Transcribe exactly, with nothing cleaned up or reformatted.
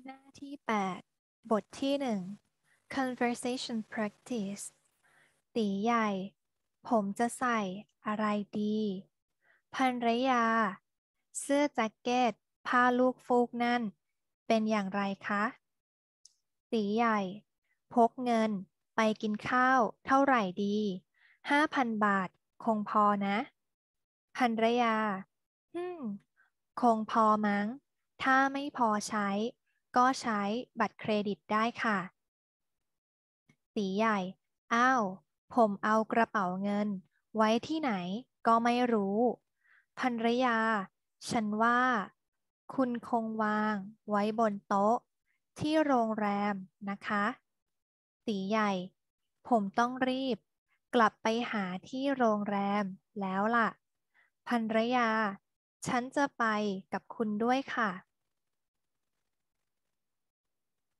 หน้าที่แปดบทที่หนึ่ง conversation practice ตีใหญ่ ผมจะใส่อะไรดี ภรรยา เสื้อแจ็คเก็ตผ้าลูกฟูกนั่น เป็นอย่างไรคะ ตีใหญ่ พกเงินไปกินข้าวเท่าไหร่ดี ห้าพันบาทคงพอนะ ภรรยาฮึมคงพอมั้ง ถ้าไม่พอใช้ ก็ใช้บัตรเครดิตได้ค่ะ ตีใหญ่ อ้าว ผมเอากระเป๋าเงินไว้ที่ไหนก็ไม่รู้ ภรรยา ฉันว่า คุณคงวางไว้บนโต๊ะที่โรงแรมนะคะ ตีใหญ่ ผมต้องรีบกลับไปหาที่โรงแรมแล้วล่ะ ภรรยา ฉันจะไปกับคุณด้วยค่ะ